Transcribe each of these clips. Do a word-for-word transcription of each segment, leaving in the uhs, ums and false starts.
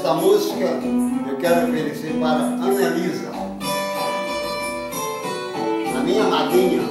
esta música eu quero oferecer para Anelisa, a minha madrinha.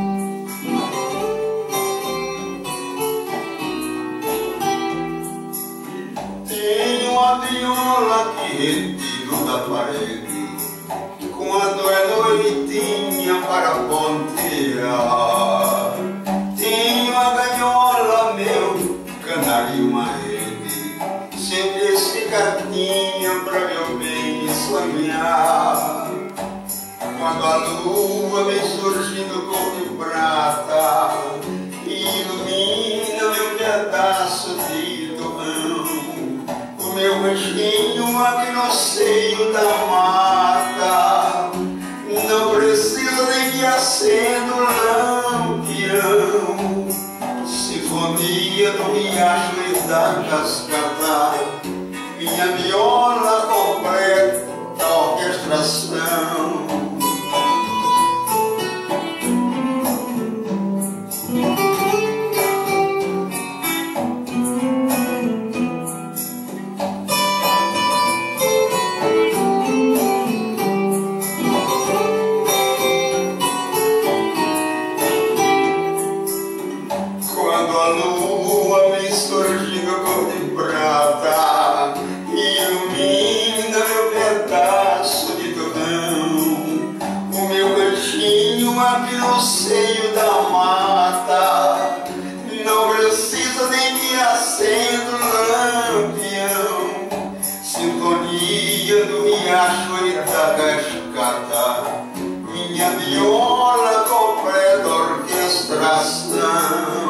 Tenho uma viola que retiro da parede quando é noitinha para pontear. Tenho a gaiola, meu canário, uma rede, sempre esse cartinha pra meu bem sonhar. Quando a lua vem surgindo cor de prata, ilumina meu pedaço de torrão, o meu ranchinho aqui no seio da mata. Não precisa nem que acenda o lampião, sinfonia do riacho e da cascata, minha viola completa a orquestração. Quando a lua vem surgindo cor de prata, ilumina meu pedaço de torrão, o meu ranchinho aqui no seio da mata. Não precisa nem que acenda o lampião, sintonia do riacho e da cascata, minha viola completa a orquestração.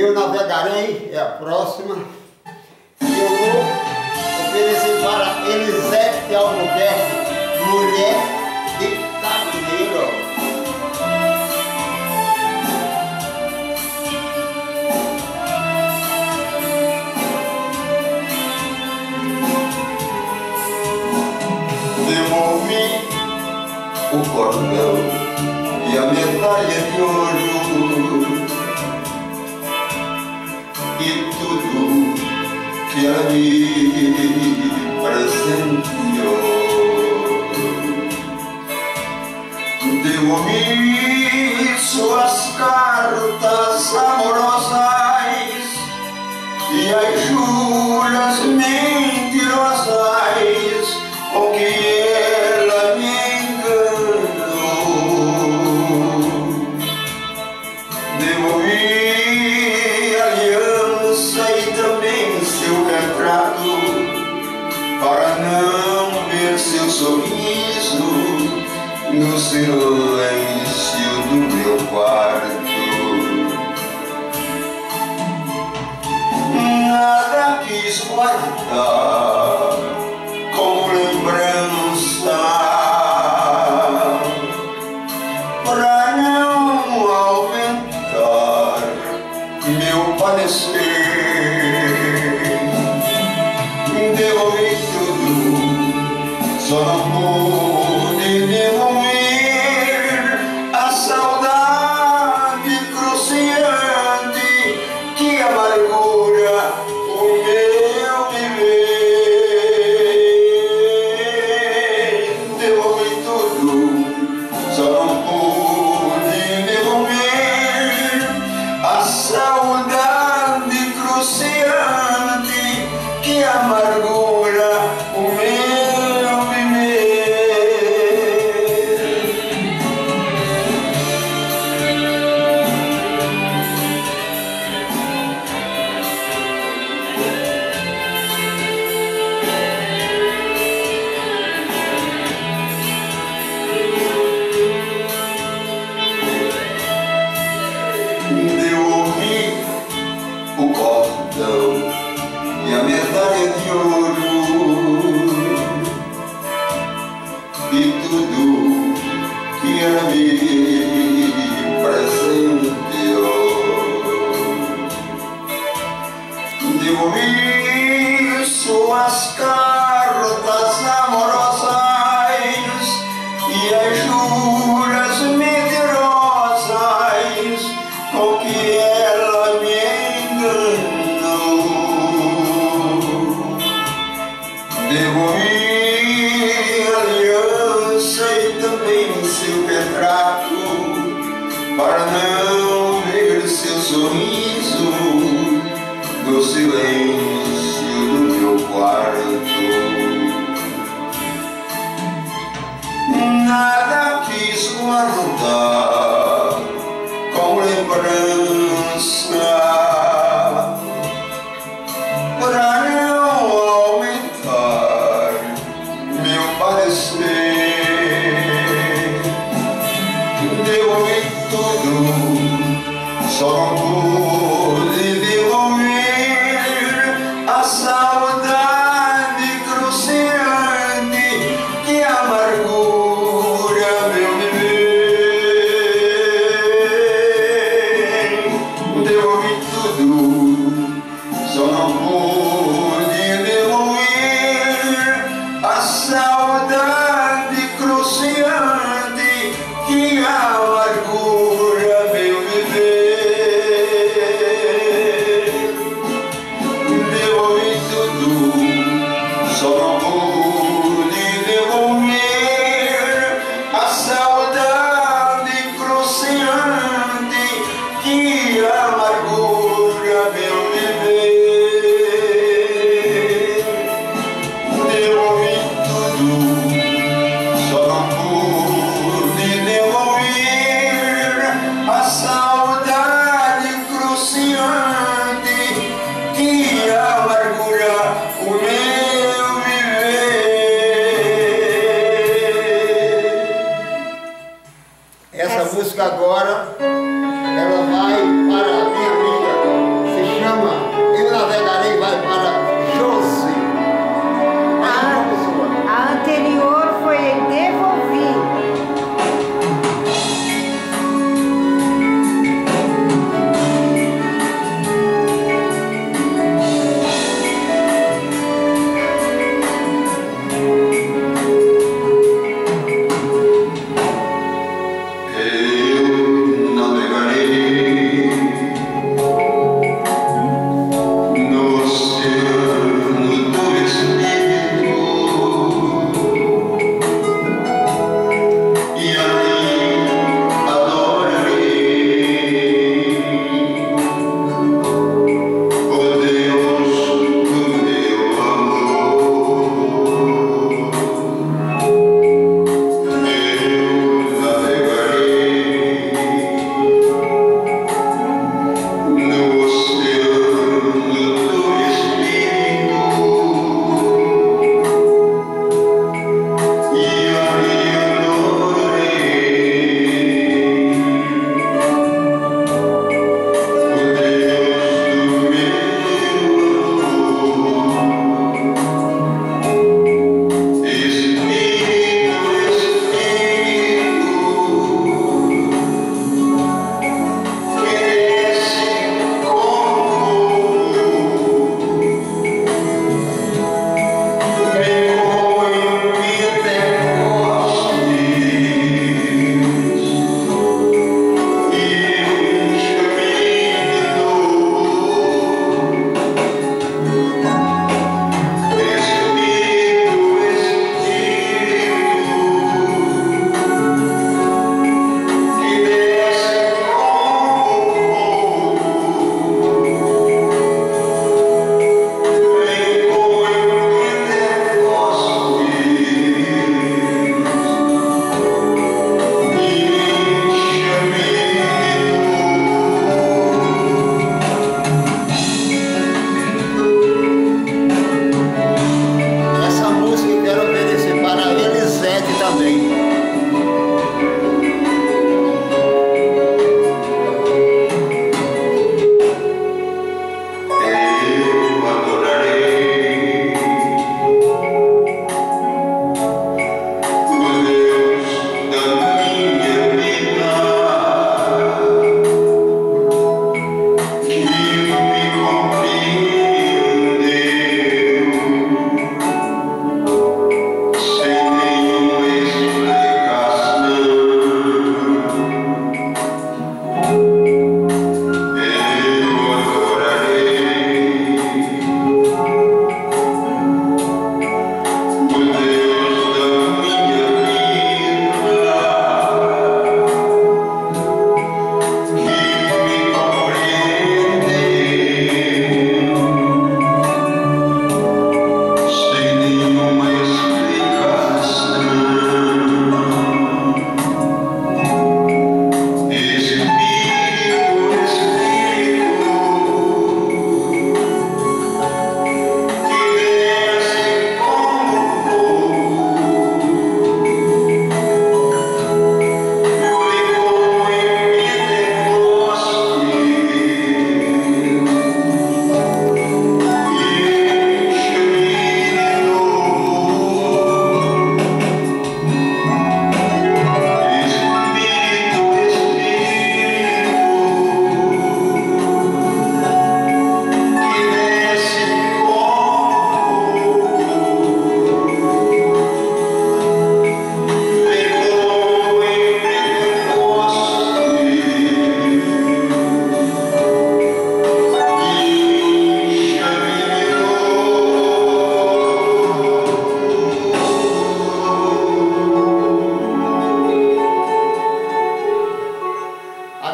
Eu Navegarei é a próxima. E eu vou oferecer para Elisete Albuquerque, Mulher de Caminheiro. Devolvi o cordão e a medalha de ouro e tudo que ela me presenteou. Devolvi suas cartas amorosas e as juras mentirosas com que ela me enganou. Devolvi a aliança e também seu retrato para não ver seu sorriso no silêncio do meu quarto. Nada quis guardar como lembrança pra não aumentar meu padecer. Devolvi tudo, só não pude devolver a saudade cruciante que amargura o meu viver. Que amargura o meu viver. Devolvi o cordão e a medalha de ouro e tudo que ela me presenteou. Devolvi suas cartas amorosas e as juras mentirosas com que ela me enganou. Devolvi a aliança e também seu retrato para não ver seu sorriso no silêncio do meu quarto. Nada quis guardar com lembrança pra não aumentar meu padecer. Devolvi tudo, só pude devolver a saudade cruciante que amargura meu viver. Devolvi tudo, só não pude devolver a saudade cruciante que amargura meu viver. Devolvi tudo, só não pude devolver a saudade cruciante que amargura meu viver. Devolvi tudo, só não pude devolver a saudade cruciante que amargura o meu viver. Essa música agora, ela vai para a minha amiga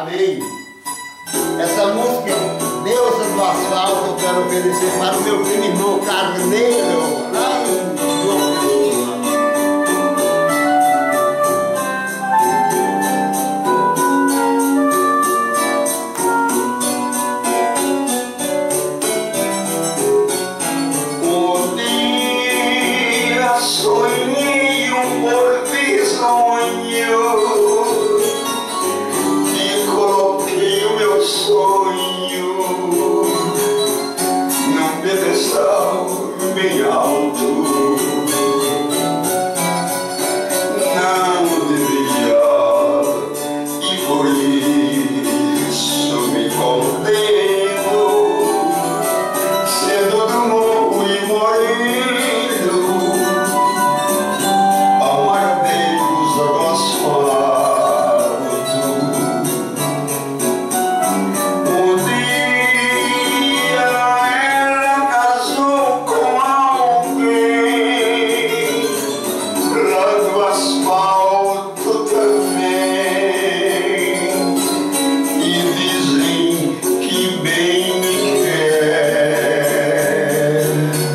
Amém. Essa música, Deusa do Asfalto, eu quero oferecer para o meu primo irmão Carneiro, lá em João Pessoa. Um dia sonhei um porvisonho e coloquei o meu sonho num pedestal bem alto. Não devia, e por isso me condeno, sendo do morro e moreno, ao mar Deus do asfalto. Um dia ela casou com alguém lá do asfalto também, e dizem que bem me quer.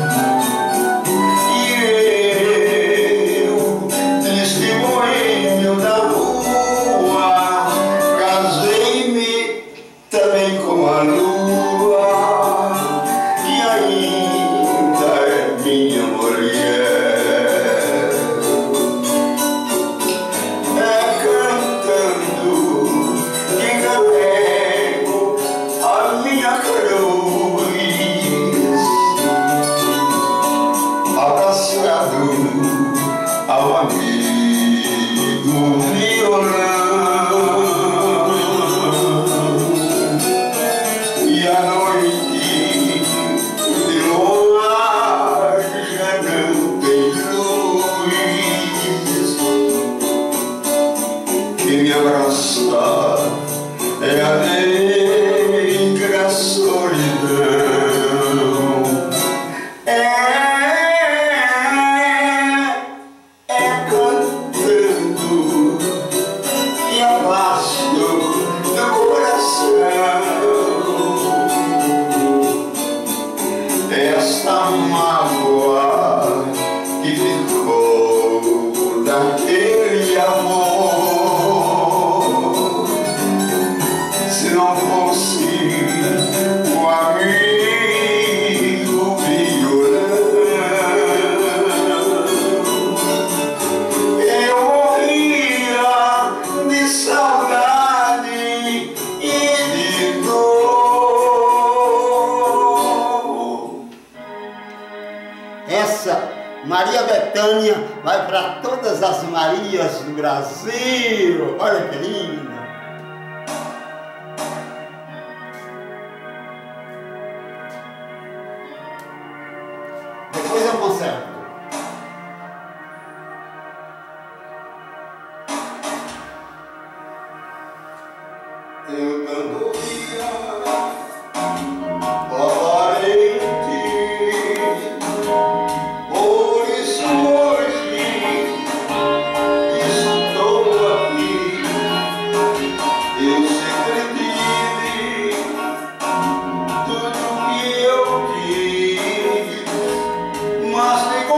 E eu, triste boêmio da rua, casei-me também com a lua, e ainda é minha mulher. É cantando que carrego a minha cruz, abraçado ao amigo violão. E a noite de lua já não tem luz, que me abraça é a negra solidão. É, é cantando e abaixo do coração esta mágoa que ficou daquele amor. Se não fosse o amigo violão, eu morria de saudade e de dor. Essa Maria Bethânia vai para todas as Marias do Brasil. Olha que linda. Depois eu conserto. Eu canto parente, por isso hoje estou aqui. Eu sempre tive tudo que eu quis, mas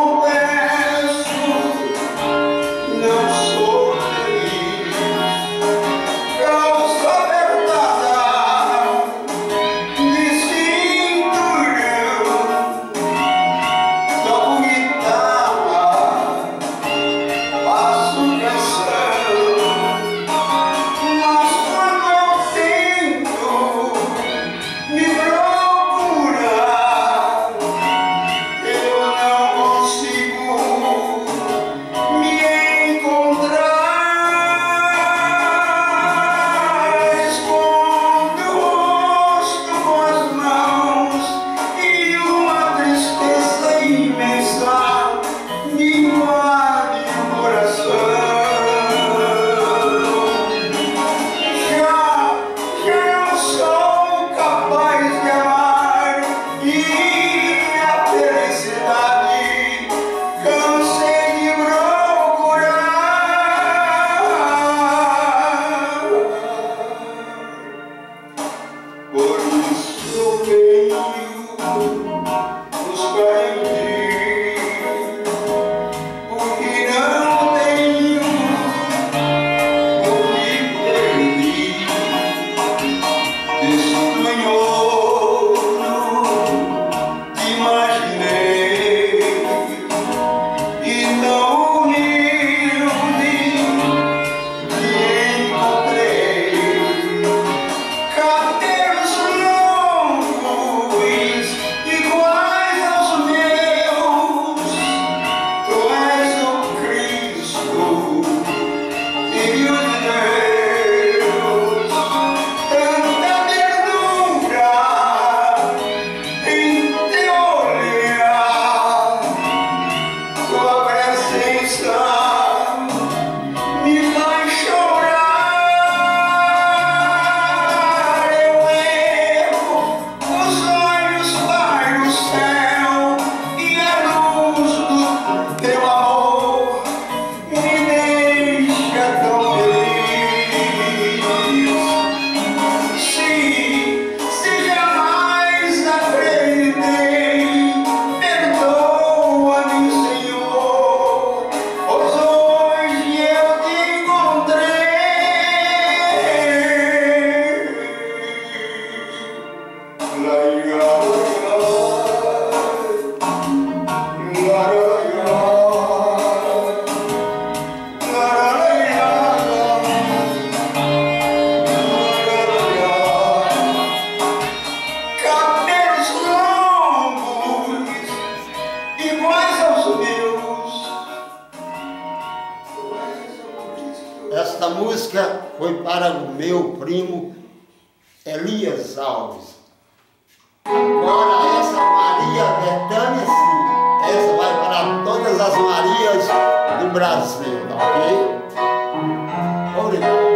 foi para o meu primo Elias Alves. Agora essa Maria Bethânia, sim, essa vai para todas as Marias do Brasil, tá ok? Obrigado.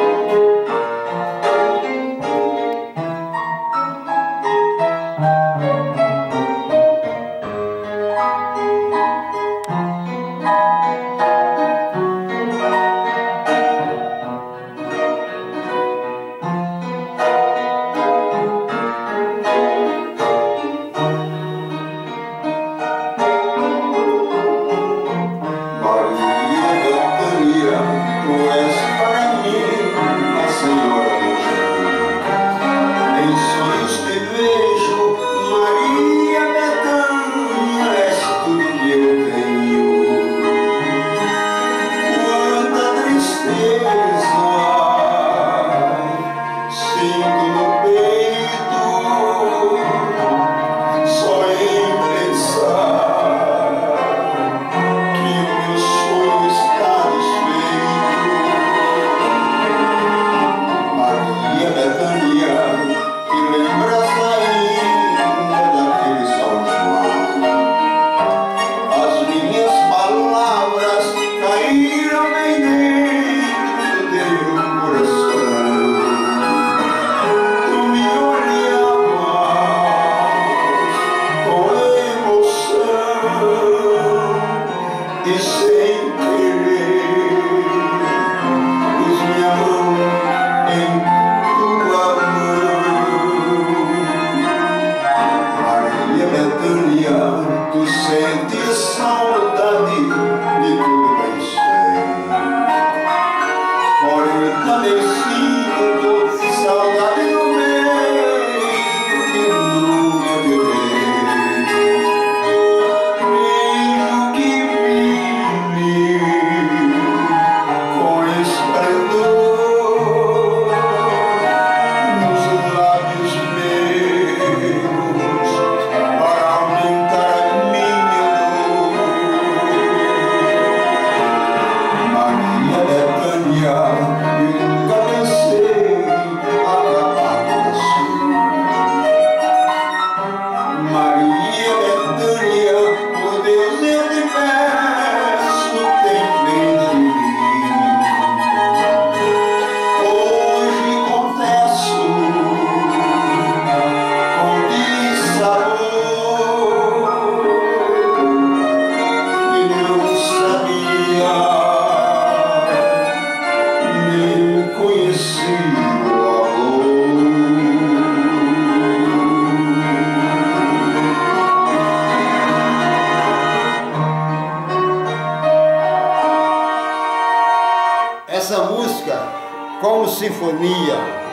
Essa música, como sinfonia,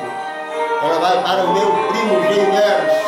ela vai para o meu primo Gemerson.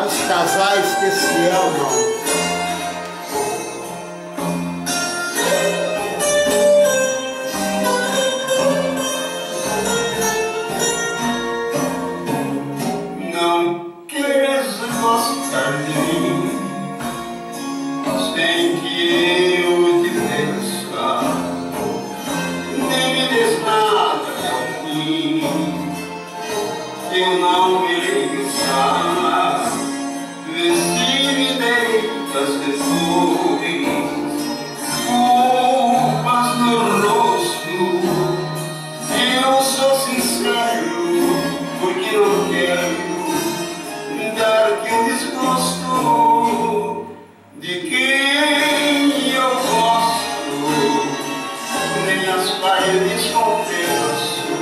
para os casais que se amam. Sem que eu te peça, nem me des nada ao fim, eu não mereça. Vê se me deitas depois culpas no rosto. Eu sou sincero, porque não quero dar-te um desgosto de quem eu gosto, nem as paredes confesso,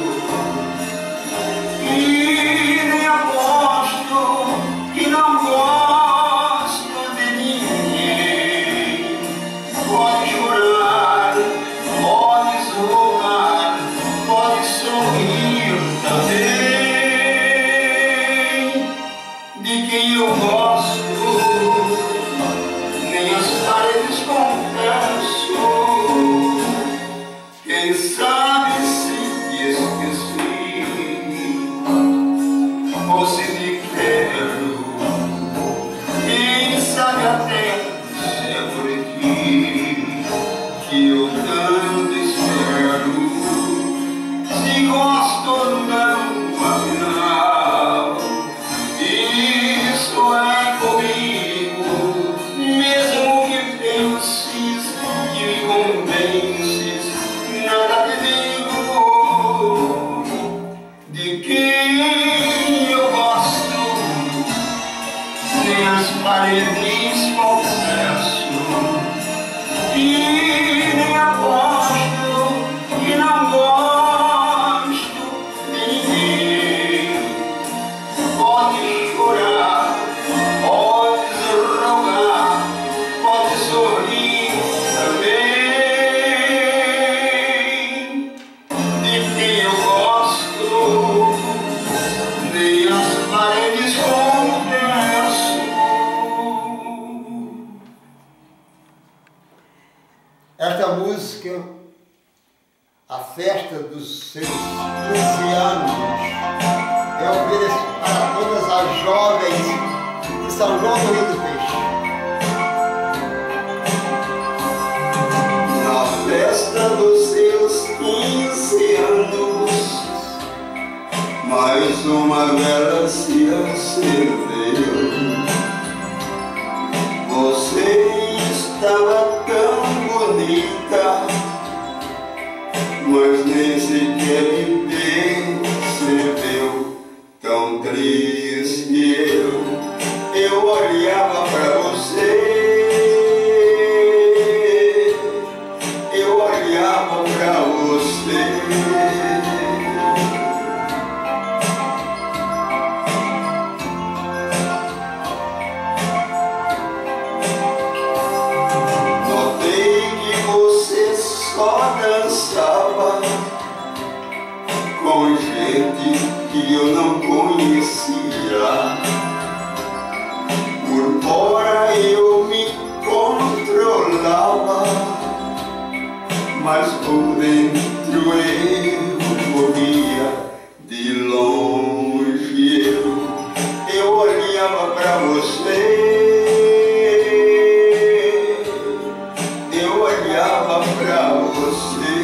e nem aposto que não gosto de ninguém. Pode chorar, pode zoar, pode sorrir também, de quem eu gosto. Quem sabe se te esqueci ou se te quero, quem sabe até se é por aqui que eu tanto espero. Se gosto ou não, afinal, isso é comigo, mesmo que penses que me convences. Nada te digo de quem eu gosto, nem as paredes confesso, e nem aposto que não gosto de ninguém. Pode chorar, pode rogar, pode sorrir também. Esta música, a festa dos seus quinze anos, é oferecida para todas as jovens de São João do Rio do Peixe. Na festa dos seus quinze anos, mais uma vela se acendeu. Você estava tão bonita, mas nem sequer me percebeu. Tão triste eu, eu olhava pra você, eu olhava pra você. Só dançava com gente que eu não conhecia. Por fora eu me controlava, mas por dentro eu morria. De longe eu, eu olhava pra você, pra você.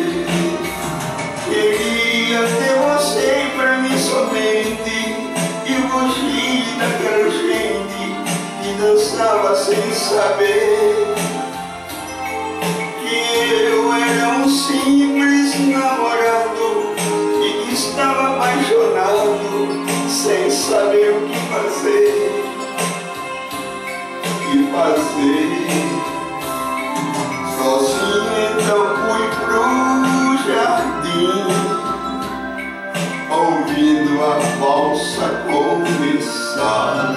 Queria ter você pra mim somente, e fugir daquela gente que dançava sem saber que eu era um simples namorado e que estava apaixonado, sem saber o que fazer, o que fazer. Sozinho então fui pro jardim, ouvindo a valsa começar.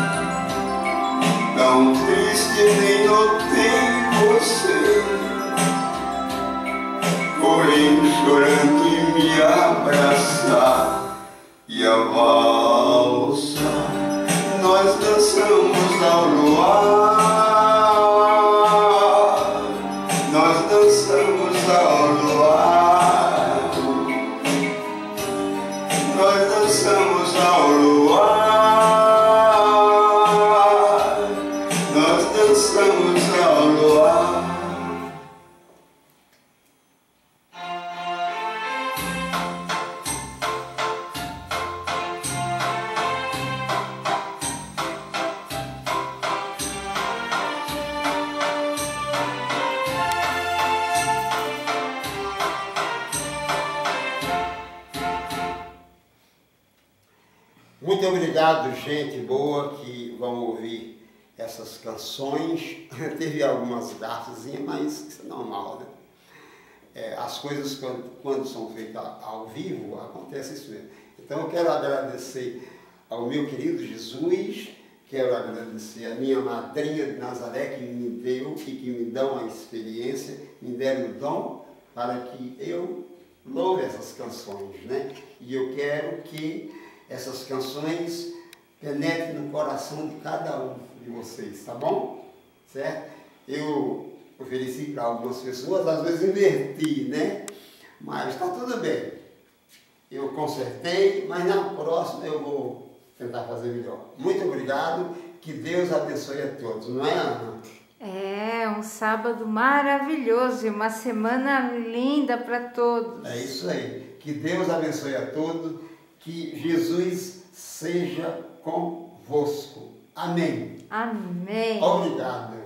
Tão triste nem notei você, porém chorando e me abraçar. E a valsa nós dançamos ao luar, nós dançamos ao luar, nós dançamos ao luar, nós dançamos ao luar. Muito obrigado, gente boa que vão ouvir essas canções. Teve algumas gafezinhas, mas isso é normal, né? É, as coisas, quando, quando são feitas ao vivo, acontece isso mesmo. Então eu quero agradecer ao meu querido Jesus, quero agradecer a minha madrinha de Nazaré que me deu e que me dão a experiência, me deram o dom para que eu louve essas canções, né? E eu quero que essas canções penetrem no coração de cada um de vocês, tá bom? Certo? Eu ofereci para algumas pessoas, às vezes inverti, né? Mas está tudo bem. Eu consertei, mas na próxima eu vou tentar fazer melhor. Muito obrigado, que Deus abençoe a todos, não é, Ana? É, um sábado maravilhoso e uma semana linda para todos. É isso aí. Que Deus abençoe a todos. Que Jesus seja convosco. Amém. Amém. Obrigado.